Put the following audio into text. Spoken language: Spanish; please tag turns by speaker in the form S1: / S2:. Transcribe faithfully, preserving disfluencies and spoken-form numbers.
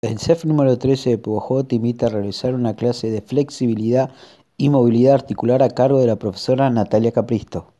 S1: El C E F número trece de Pujol te invita a realizar una clase de flexibilidad y movilidad articular a cargo de la profesora Natalia Capristo.